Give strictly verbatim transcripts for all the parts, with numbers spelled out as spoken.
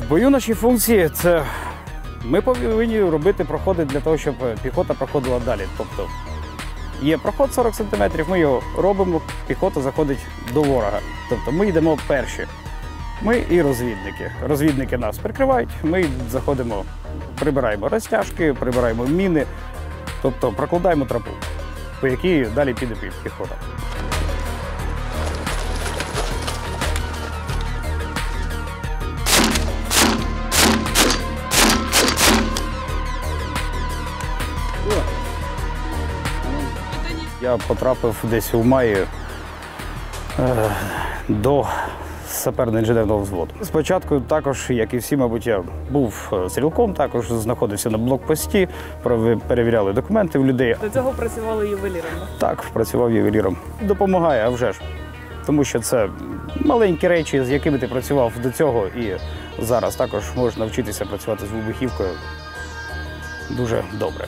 В бою наші функції – це ми повинні робити проходи для того, щоб піхота проходила далі. Тобто є проход сорок сантиметрів, ми його робимо, піхота заходить до ворога. Тобто ми йдемо перші. Ми і розвідники. Розвідники нас прикривають, ми заходимо, прибираємо розтяжки, прибираємо міни, тобто прокладаємо тропу, по якій далі піде піхота. Я потрапив десь у маї е, до саперно-інженерного взводу. Спочатку також, як і всі, мабуть, я був стрілком, також знаходився на блокпості, перевіряли документи в людей. До цього працювали ювеліром? Так, працював ювеліром. Допомагає, а вже ж. Тому що це маленькі речі, з якими ти працював до цього, і зараз також можеш навчитися працювати з вибухівкою дуже добре.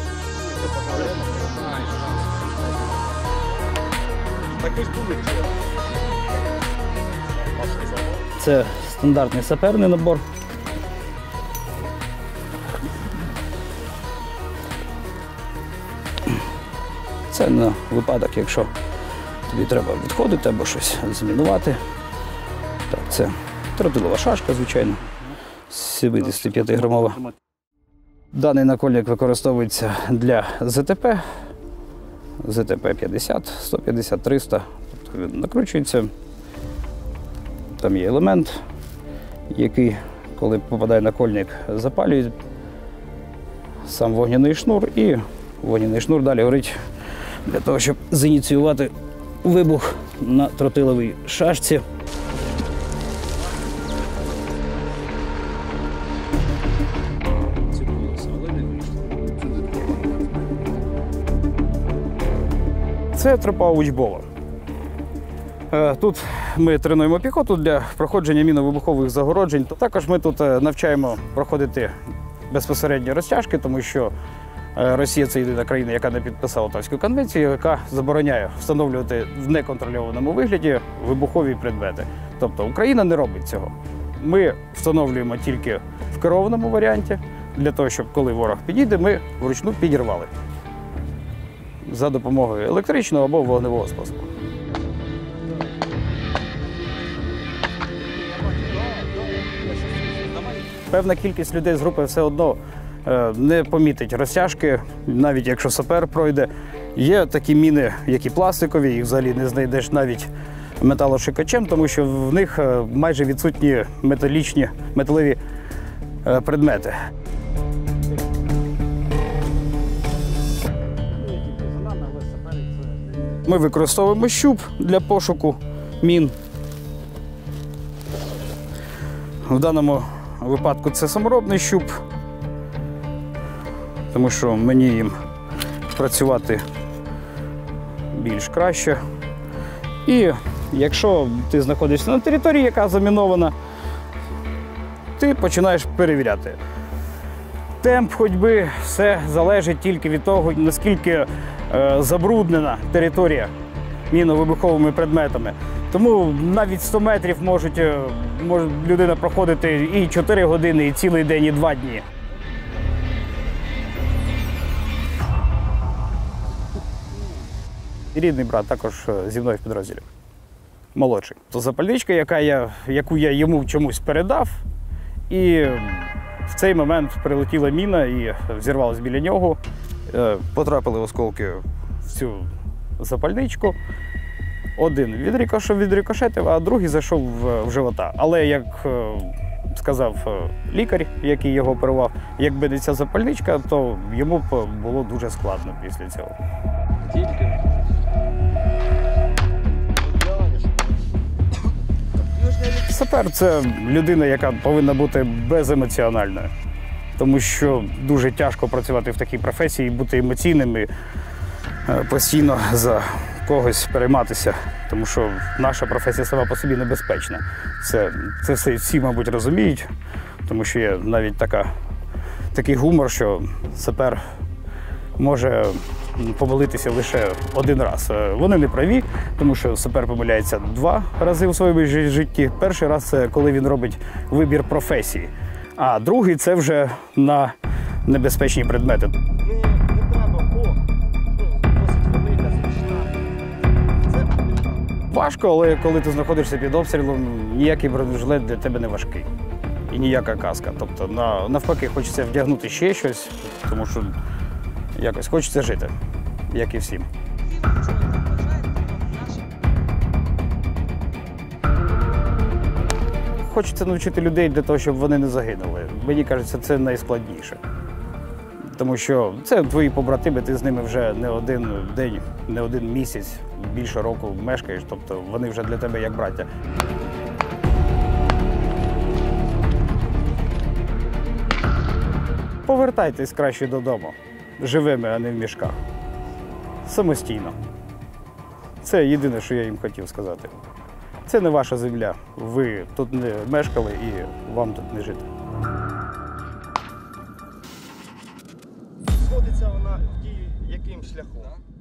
Це стандартний саперний набор. Це на випадок, якщо тобі треба відходити або щось замінувати. Так, це тротилова шашка, звичайно, сімдесятип'ятиграмова. Даний накольник використовується для зет те пе, зет те пе п'ятдесят, сто п'ятдесят, триста. Тобто він накручується. Там є елемент, який, коли попадає накольник, запалює сам вогняний шнур, і вогняний шнур далі горить для того, щоб зініціювати вибух на тротиловій шашці. Це тропа учбова. Тут ми тренуємо піхоту для проходження мінно-вибухових загороджень. Також ми тут навчаємо проходити безпосередньо розтяжки, тому що Росія – це єдина країна, яка не підписала Отавську конвенцію, яка забороняє встановлювати в неконтрольованому вигляді вибухові предмети. Тобто Україна не робить цього. Ми встановлюємо тільки в керованому варіанті, для того, щоб коли ворог підійде, ми вручну підірвали за допомогою електричного або вогневого способу. Певна кількість людей з групи все одно не помітить розтяжки, навіть якщо сапер пройде. Є такі міни, які пластикові, їх взагалі не знайдеш навіть металошукачем, тому що в них майже відсутні металічні, металеві предмети. Ми використовуємо щуп для пошуку мін. В даному випадку це саморобний щуп, тому що мені їм працювати більш краще. І якщо ти знаходишся на території, яка замінована, ти починаєш перевіряти. Темп ходьби, все залежить тільки від того, наскільки е, забруднена територія мінно-вибуховими предметами. Тому навіть сто метрів можуть, може людина проходити і чотири години, і цілий день, і два дні. Рідний брат також зі мною в підрозділі. Молодший. То запальничка, яка я, яку я йому чомусь передав, і в цей момент прилетіла міна і взірвалась біля нього. Потрапили осколки в цю запальничку. Один відрикошетив, а другий зайшов в живота. Але, як сказав лікар, який його оперував, якби не ця запальничка, то йому б було дуже складно після цього. Сапер – це людина, яка повинна бути беземоціональною, тому що дуже тяжко працювати в такій професії, бути емоційним і постійно за когось перейматися, тому що наша професія сама по собі небезпечна. Це, це все всі, мабуть, розуміють, тому що є навіть така, такий гумор, що сапер може помилитися лише один раз. Е, Вони не праві, тому що сапер помиляється два рази у своєму жи- житті. Перший раз це коли він робить вибір професії, а другий це вже на небезпечні предмети. Не, не треба, о, досить велика, зручна. Це Важко, але коли ти знаходишся під обстрілом, ніякий бронежилет для тебе не важкий. І ніяка каска. Тобто, на- навпаки, хочеться вдягнути ще щось, тому що якось хочеться жити, як і всім. Хочеться навчити людей для того, щоб вони не загинули. Мені кажеться, це найскладніше. Тому що це твої побратими, ти з ними вже не один день, не один місяць, більше року мешкаєш, тобто вони вже для тебе як браття. Повертайтесь краще додому, живими, а не в мішках. Самостійно. Це єдине, що я їм хотів сказати. Це не ваша земля. Ви тут не мешкали і вам тут не жити. зводиться вона в дії яким шляхом?